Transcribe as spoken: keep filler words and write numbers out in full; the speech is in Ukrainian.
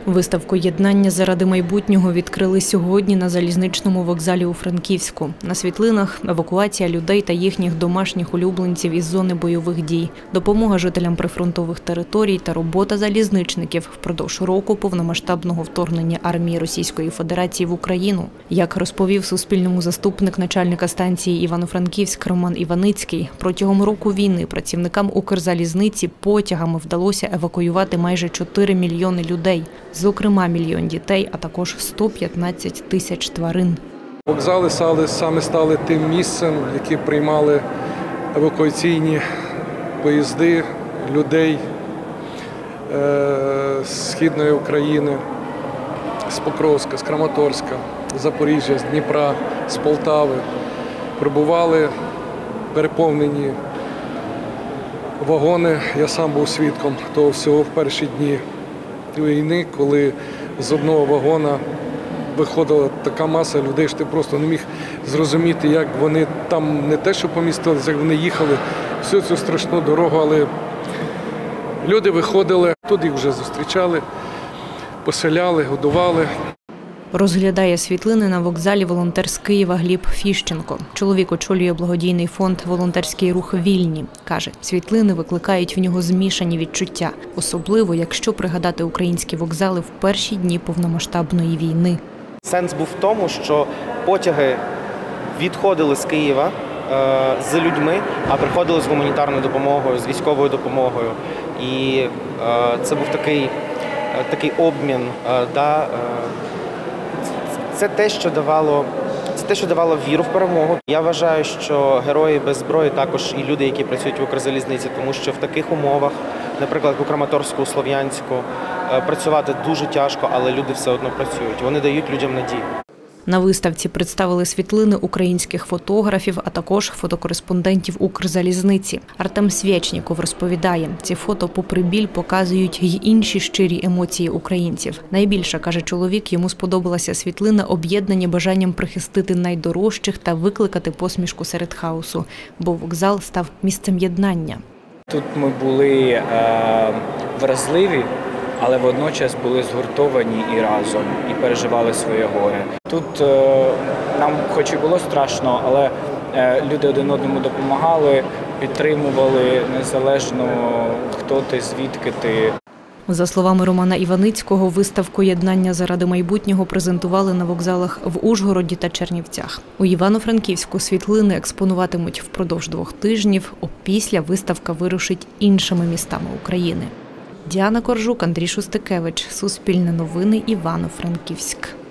Виставку «Єднання заради майбутнього» відкрили сьогодні на залізничному вокзалі у Франківську. На світлинах – евакуація людей та їхніх домашніх улюбленців із зони бойових дій, допомога жителям прифронтових територій та робота залізничників впродовж року повномасштабного вторгнення армії Російської Федерації в Україну. Як розповів Суспільному заступник начальника станції Івано-Франківськ Роман Іваницький, протягом року війни працівникам Укрзалізниці потягами вдалося евакуювати майже чотири мільйони людей. Зокрема, мільйон дітей, а також сто п'ятнадцять тисяч тварин. Вокзали саме стали тим місцем, які приймали евакуаційні поїзди людей з Східної України, з Покровська, з Краматорська, з Запоріжжя, з Дніпра, з Полтави. Прибували переповнені вагони. Я сам був свідком того всього в перші дні війни, коли з одного вагона виходила така маса людей, що ти просто не міг зрозуміти, як вони там не те, що помістилися, як вони їхали всю цю страшну дорогу, але люди виходили, тут їх вже зустрічали, поселяли, годували. Розглядає світлини на вокзалі волонтер з Києва Гліб Фіщенко. Чоловік очолює благодійний фонд «Волонтерський рух Вільні». Каже, світлини викликають в нього змішані відчуття, особливо, якщо пригадати українські вокзали в перші дні повномасштабної війни. Сенс був в тому, що потяги відходили з Києва е, з людьми, а приходили з гуманітарною допомогою, з військовою допомогою. І е, це був такий, е, такий обмін, е, да, е, Це те, що давало, це те, що давало віру в перемогу. Я вважаю, що герої без зброї також і люди, які працюють в Укрзалізниці, тому що в таких умовах, наприклад, у Краматорську, у Слов'янську, працювати дуже тяжко, але люди все одно працюють. Вони дають людям надію. На виставці представили світлини українських фотографів, а також фотокореспондентів Укрзалізниці. Артем Свєчніков розповідає, ці фото попри біль показують й інші щирі емоції українців. Найбільше, каже чоловік, йому сподобалася світлина, об'єднані бажанням прихистити найдорожчих та викликати посмішку серед хаосу, бо вокзал став місцем єднання. Тут ми були е, вразливі, але водночас були згуртовані і разом, і переживали своє горе. Тут е, нам хоч і було страшно, але е, люди один одному допомагали, підтримували, незалежно хто ти, звідки ти. За словами Романа Іваницького, виставку «Єднання заради майбутнього» презентували на вокзалах в Ужгороді та Чернівцях. У Івано-Франківську світлини експонуватимуть впродовж двох тижнів, опісля виставка вирушить іншими містами України. Діана Коржук, Андрій Шустикевич, Суспільне новини, Івано-Франківськ.